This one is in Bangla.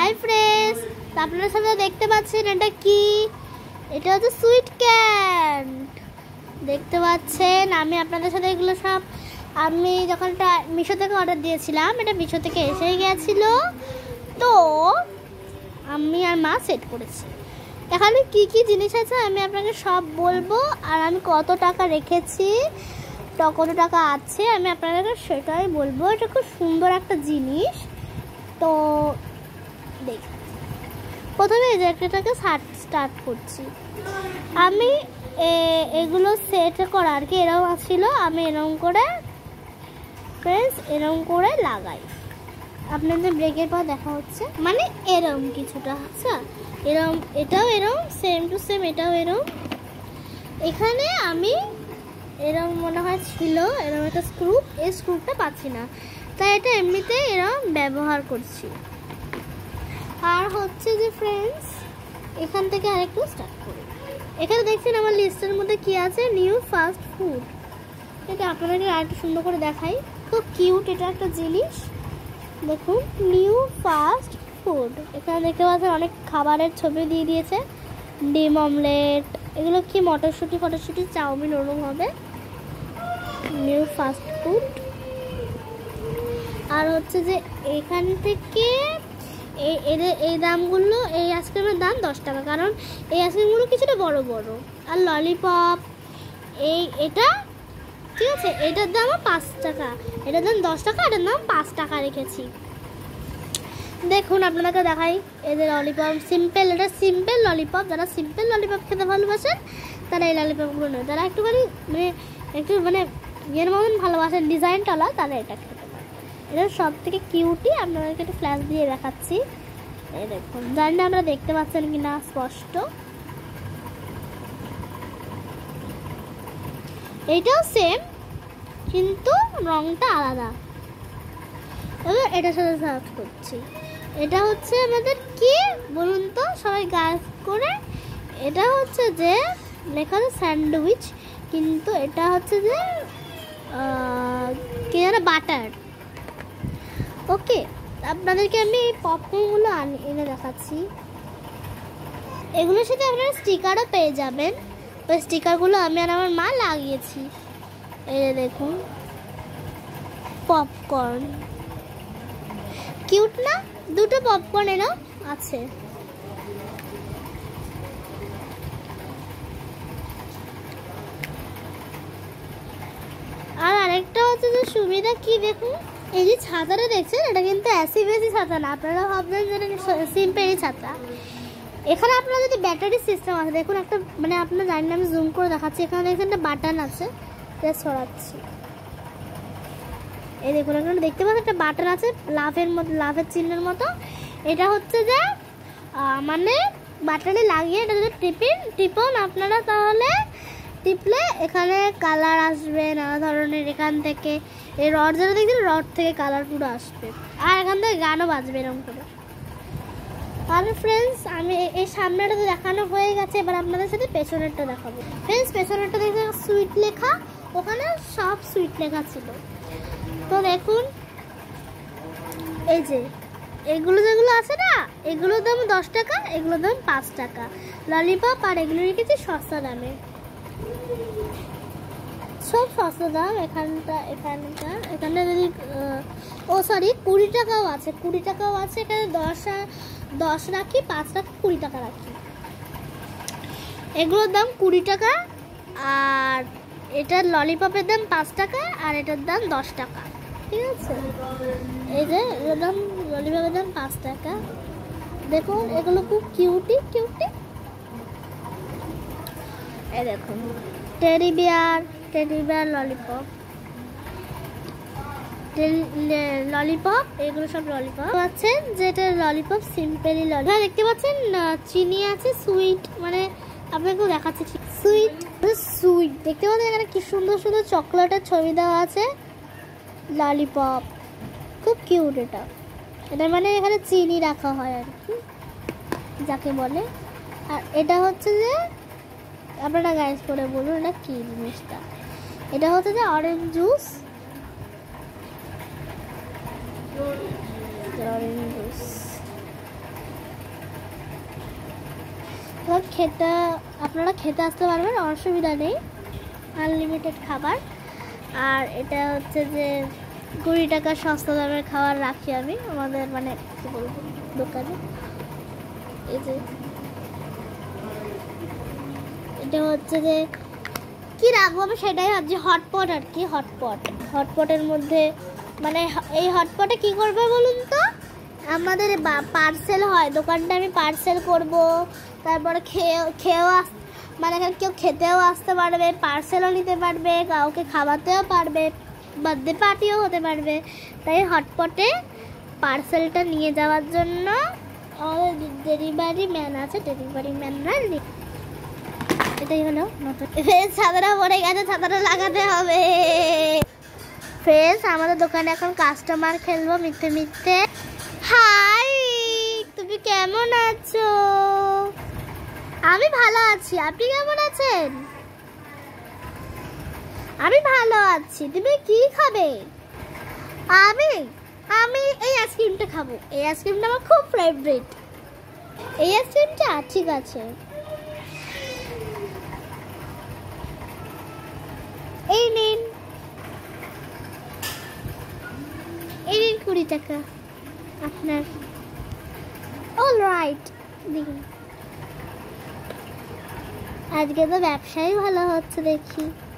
হাই ফ্রেন্ডস, আপনারা সবাই দেখতে পাচ্ছেন এটা কি? এটা হচ্ছে সুইট ক্যান্ড। দেখতে পাচ্ছেন আমি আপনাদের সাথে এগুলো সব আমি যখন এটা মিশো থেকে অর্ডার দিয়েছিলাম, এটা মিশো থেকে এসেই গেছিল, তো আমি আর মা সেট করেছি। এখানে কি কি জিনিস আছে আমি আপনাকে সব বলবো, আর আমি কত টাকা রেখেছি, কত টাকা আছে আমি আপনাদেরকে সেটাই বলবো। এটা খুব সুন্দর একটা জিনিস। তো দেখ, প্রথমে এই জ্যাকেটটাকে স্টার্ট করছি। আমি এগুলো সেট করা আর কি এরকম ছিল, আমি এরকম করে ফ্রেন্ডস এরকম করে লাগাই। আপনাদের ব্রেকের পর দেখা হচ্ছে, মানে এরকম কিছুটা, আচ্ছা এরকম, এটাও এরকম সেম টু সেম, এটাও এরকম। এখানে আমি এরকম মনে হয় ছিল এরকম একটা স্ক্রু, এই স্ক্রুটা পাচ্ছি না, তাই এটা এমনিতে এরকম ব্যবহার করছি। আর হচ্ছে যে ফ্রেন্ডস এখান থেকে আরেকটু স্টার্ট করি। এখানে দেখছেন আমার লিস্টের মধ্যে কি আছে, নিউ ফাস্ট ফুড। এটা আপনাদেরকে আরেকটু সুন্দর করে দেখাই, তো কিউট এটা একটা জিনিস। দেখুন নিউ ফাস্ট ফুড, এখানে দেখতে পাচ্ছেন অনেক খাবারের ছবি দিয়ে দিয়েছে, ডিম অমলেট, এগুলো কি মটরশুঁটি ফটরশুঁটি চাউমিন ওরকম হবে, নিউ ফাস্ট ফুড। আর হচ্ছে যে এখান থেকে এই দামগুলো, এই আইসক্রিমের দাম 10 টাকা, কারণ এই আইসক্রিমগুলো কিছুটা বড় বড়। আর ললিপপ এটা ঠিক আছে, এটার দাম 5 টাকা, এটার দাম 10 টাকা, এটার দাম 5 টাকা রেখেছি। দেখুন আপনাদেরকে দেখাই, এই যে ললিপপ সিম্পল, এটা সিম্পল ললিপপ। যারা সিম্পল ললিপপ খেতে ভালোবাসেন তারা এই ললিপপগুলো নেয়, যারা একটুখানি একটু ইয়ের মতন ভালোবাসেন ডিজাইনটালা, তারা এটা খেতে পারে। এটা সব থেকে কিউটি। আপনাদেরকে একটু ফ্ল্যাশ দিয়ে দেখাচ্ছি, এই দেখুন, জানি না আপনারা দেখতে পাচ্ছেন কিনা স্পষ্ট। এইটাও সেম কিন্তু রংটা আলাদা। এবার এটার সাথে সার্চ করছি, এটা হচ্ছে আমাদের কি বলুন তো সবাই গাছ করে, এটা হচ্ছে যে লেখা আছে স্যান্ডউইচ, কিন্তু এটা হচ্ছে যে কি জানো বাটার। ওকে, আপনাদেরকে আমি এই পপকর্নগুলো এনে দেখাচ্ছি। এগুলোর সাথে আপনারা স্টিকারও পেয়ে যাবেন, ওই স্টিকারগুলো আমি আর আমার মা লাগিয়েছি। এই দেখুন পপকর্ন, কিউট না? দুটো পপকর্ন এনাও আছে। আর আরেকটা হচ্ছে যে সুবিধা কি দেখুন, এই যে ছাতাটা দেখছেন, এটা কিন্তু অ্যাসি বেসি ছাতা না, আপনারা ভাববেন যে এটা সিম্পলি ছাতা। এখানে আপনারা যদি ব্যাটারি সিস্টেম আছে, দেখুন একটা, মানে আপনারা জানেন না, আমি জুম করে দেখাচ্ছি। এখানে দেখছেন একটা বাটন আছে, এটা সরাচ্ছি, এই দেখুন এখানে দেখতে পাচ্ছেন একটা বাটন আছে লাভের মতো, লাভের চিহ্নের মতো। এটা হচ্ছে যে মানে বাটনে লাগিয়ে এটা যদি টিপুন আপনারা, তাহলে টিপলে এখানে কালার আসবে নানা ধরনের। এখান থেকে এই রড যেটা দেখছেন, রড থেকে কালার পুরো আসবে, আর এখান থেকে গানও বাজবে এরকম করে। আর ফ্রেন্ডস আমি এই সামনেটা তো দেখানো হয়ে গেছে, এবার আপনাদের সাথে পেছনেরটা দেখাবো। ফ্রেন্ডস পেছনেরটা দেখে সুইট লেখা, ওখানে সব সুইট লেখা ছিল। তো দেখুন এই যে এগুলো যেগুলো আছে না, এগুলোর দাম 10 টাকা, এগুলোর দাম 5 টাকা ললিপপ। আর এগুলো রেখেছি সস্তা দামে, সব সস্তা দাম। এখানটা যদি ও সরি 20 টাকাও আছে, 20 টাকাও আছে। এখানে 10 রাখি, 5 টাকা, 20 টাকা রাখি। এগুলোর দাম 20 টাকা, আর এটার ললিপপের দাম 5 টাকা, আর এটার দাম 10 টাকা, ঠিক আছে। এই যে এর দাম, ললিপপের দাম 5 টাকা। দেখুন এগুলো খুব কিউটি। এই দেখুন টেডি বিয়ার ললিপপ, এগুলো সব ললিপপ পাচ্ছেন, যেটা ললিপপ সিম্পলি ললিপপ। দেখতে পাচ্ছেন চিনি আছে, সুইট, মানে আপনাকে দেখাচ্ছি সুইট দেখতে পাচ্ছেন। এখানে কি সুন্দর সুন্দর চকলেটের ছবি দেওয়া আছে, ললিপপ খুব কিউট। এটা মানে এখানে চিনি রাখা হয় আর কি, যাকে বলে। আর এটা হচ্ছে যে আপনারা গাইস করে বলুন এটা কি জিনিসটা। এটা হচ্ছে যে অরেঞ্জ জুস, আপনারা খেতে আসতে পারবেন, অসুবিধা নেই, আনলিমিটেড খাবার। আর এটা হচ্ছে যে 20 টাকা সস্তা দামের খাবার রাখি আমি আমাদের মানে কি বলবো দোকানে। এই যে এটা হচ্ছে যে কি রাখবো আমি সেটাই ভাবছি, হটপট আর কি। হটপটের মধ্যে মানে এই হটপটে কি করবে বলুন তো, আমাদের পার্সেল হয়, দোকানটা আমি পার্সেল করব, তারপরে খেয়েও মানে এখানে কেউ খেতেও আসতে পারবে, পার্সেলও নিতে পারবে, কাউকে খাওয়াতেও পারবে, বার্থডে পার্টিও হতে পারবে। তাই হটপটে পার্সেলটা নিয়ে যাওয়ার জন্য আমাদের ডেলিভারি ম্যান আছে, ডেলিভারি ম্যানরা এটাই হলো নতুন। ছাতাটা পড়ে গেছে, ছাতাটা লাগাতে হবে। ফ্রেন্ডস, আমাদের দোকানে এখন কাস্টমার খেলবো মিথ্যে মিথ্যে। হাই, তুমি কেমন আছো? আমি ভালো আছি, আপনি কেমন আছেন? আমি ভালো আছি। তুমি কি খাবে? আমি এই আইসক্রিমটা খাবো। এই আইসক্রিমটা আমার খুব ফেভারিট। এই আইসক্রিমটা ঠিক আছে। এই নিন 20 টাকা আপনার। অলরাইট, দিন। আজকে তো ব্যবসাই ভালো হচ্ছে দেখি।